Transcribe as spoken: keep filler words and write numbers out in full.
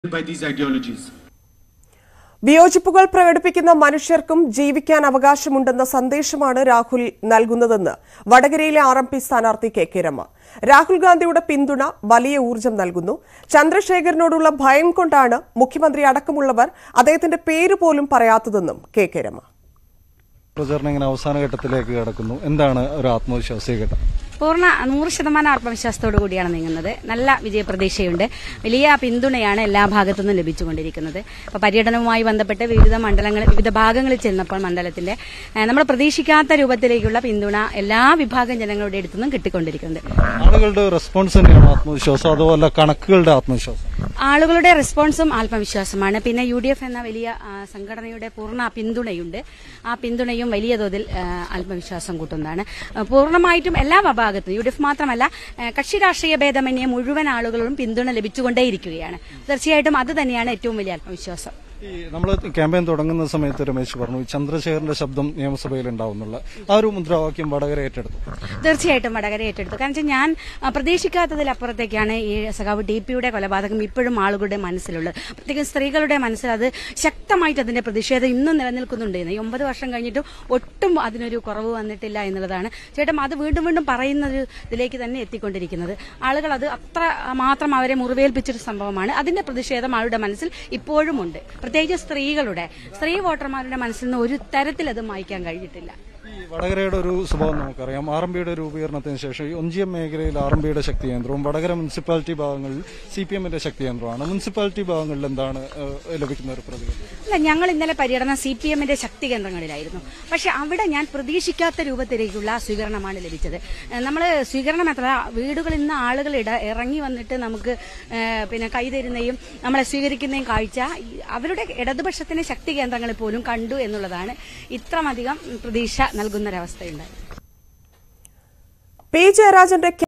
by these ideologies. വിയോജിപ്പുകൾ പ്രകടിപ്പിക്കുന്ന മനുഷ്യർക്കും ജീവിക്കാൻ അവകാശമുണ്ടെന്ന സന്ദേശമാണ് രാഹുൽ നൽകുന്നതെന്ന് വടകരയിലെ ആർ എം പി സ്ഥാനാർത്ഥി കെ കെ രമ. രാഹുൽ ഗാന്ധിയുടെ പിന്തുണ വലിയ ഊർജ്ജം നൽകുന്നു. ചന്ദ്രശേഖരനോടുള്ള ഭയം കൊണ്ടാണ് മുഖ്യമന്ത്രി അടക്കമുള്ളവർ അദ്ദേഹത്തിന്റെ പേര് പോലും പറയാത്തതെന്നും കെ കെ രമ. പ്രചാരണം ഇങ്ങനെ അവസാന ഘട്ടത്തിലേക്ക് കടക്കുന്നു. എന്താണ് ഒരു ആത്മവിശ്വാസികത? പൂർണ്ണ നൂറ് ശതമാനം ആത്മവിശ്വാസത്തോടു കൂടിയാണ് നീങ്ങുന്നത്. നല്ല വിജയപ്രതീക്ഷയുണ്ട്. വലിയ പിന്തുണയാണ് എല്ലാ ഭാഗത്തുനിന്നും ലഭിച്ചുകൊണ്ടിരിക്കുന്നത്. ഇപ്പോൾ പര്യടനവുമായി ബന്ധപ്പെട്ട് വിവിധ മണ്ഡലങ്ങൾ വിവിധ ഭാഗങ്ങളിൽ ചെന്നപ്പോൾ മണ്ഡലത്തിന്റെ നമ്മൾ പ്രതീക്ഷിക്കാത്ത രൂപത്തിലേക്കുള്ള പിന്തുണ എല്ലാ വിഭാഗം ജനങ്ങളുടെ അടുത്തുനിന്നും കിട്ടിക്കൊണ്ടിരിക്കുന്നുണ്ട്. ആളുകളുടെ റെസ്പോൺസ് തന്നെയാണ് ആത്മവിശ്വാസം, അതുപോലെ കണക്കുകളുടെ ആത്മവിശ്വാസം? ആളുകളുടെ റെസ്പോൺസും ആത്മവിശ്വാസമാണ്. പിന്നെ യു ഡി എഫ് എന്ന വലിയ സംഘടനയുടെ പൂർണ്ണ പിന്തുണയുണ്ട്. ആ പിന്തുണയും വലിയ തോതിൽ ആത്മവിശ്വാസം കൂട്ടുന്നതാണ്. പൂർണ്ണമായിട്ടും എല്ലാ വിഭാഗത്തും യു ഡി എഫ് മാത്രമല്ല കക്ഷി രാഷ്ട്രീയ ഭേദമന്യേ മുഴുവൻ ആളുകളും പിന്തുണ ലഭിച്ചുകൊണ്ടേയിരിക്കുകയാണ്. തീർച്ചയായിട്ടും അത് തന്നെയാണ് ഏറ്റവും വലിയ ആത്മവിശ്വാസം. നമ്മൾ ക്യാമ്പയിൻ തുടങ്ങുന്ന സമയത്ത് രമേശ് പറഞ്ഞു ചന്ദ്രശേഖരന്റെ ശബ്ദം നിയമസഭയിൽ ഉണ്ടാവുന്നുള്ള ആ ഒരു മുദ്രാവാക്യം വടകര ഏറ്റെടുത്തു. തീർച്ചയായിട്ടും വടകര ഏറ്റെടുത്തു. കാരണം വെച്ചാൽ ഞാൻ പ്രതീക്ഷിക്കാത്തതിലപ്പുറത്തേക്കാണ് ഈ സഖാവ് ടി പിയുടെ കൊലപാതകം ഇപ്പോഴും ആളുകളുടെ മനസ്സിലുള്ളത്. പ്രത്യേകം സ്ത്രീകളുടെ മനസ്സിൽ അത് ശക്തമായിട്ട് അതിന്റെ പ്രതിഷേധം ഇന്നും നിലനിൽക്കുന്നുണ്ട്. ഈ ഒമ്പത് വർഷം കഴിഞ്ഞിട്ടും ഒട്ടും അതിനൊരു കുറവ് വന്നിട്ടില്ല എന്നുള്ളതാണ് ചേട്ടൻ അത് വീണ്ടും വീണ്ടും പറയുന്ന ഇതിലേക്ക് തന്നെ എത്തിക്കൊണ്ടിരിക്കുന്നത്. ആളുകൾ അത് അത്ര മാത്രം അവരെ മുറിവേൽപ്പിച്ചൊരു സംഭവമാണ്. അതിന്റെ പ്രതിഷേധം ആളുടെ മനസ്സിൽ ഇപ്പോഴും ഉണ്ട്. പ്രത്യേകിച്ച് സ്ത്രീകളുടെ സ്ത്രീ വോട്ടർമാരുടെ മനസ്സിൽ നിന്ന് ഒരു തരത്തിൽ അത് മായ്ക്കാൻ കഴിഞ്ഞിട്ടില്ല. വടകരയുടെ ഒരു സ്വഭാവം നമുക്കറിയാം. ആർ എം പിയുടെ രൂപീകരണത്തിന് ശേഷം ഒഞ്ചിയം മേഖലയിൽ ആർ എം പിയുടെ ശക്തി കേന്ദ്രവും വടകര മുനിസിപ്പാലിറ്റി ഭാഗങ്ങളിൽ സി പി എമ്മിന്റെ ശക്തി കേന്ദ്രമാണ്. മുനിസിപ്പാലിറ്റി ഭാഗങ്ങളിൽ എന്താണ് ലഭിക്കുന്ന ഒരു പ്രതികരണം? അല്ല, ഞങ്ങൾ ഇന്നലെ പര്യടനം സി പി എമ്മിന്റെ ശക്തി കേന്ദ്രങ്ങളിലായിരുന്നു. പക്ഷെ അവിടെ ഞാൻ പ്രതീക്ഷിക്കാത്ത രൂപത്തിലേക്കുള്ള സ്വീകരണമാണ് ലഭിച്ചത്. നമ്മൾ സ്വീകരണം എത്ര വീടുകളിൽ നിന്ന് ആളുകൾ ഇട ഇറങ്ങി വന്നിട്ട് നമുക്ക് പിന്നെ കൈതരുന്നതും നമ്മളെ സ്വീകരിക്കുന്നതും കാഴ്ച അവരുടെ ഇടതുപക്ഷത്തിന്റെ ശക്തി കേന്ദ്രങ്ങളിൽ പോലും കണ്ടു എന്നുള്ളതാണ് ഇത്രമധികം പ്രതീക്ഷ നൽകുന്ന ഒരവസ്ഥയുണ്ടായി. പി ജയരാജന്റെ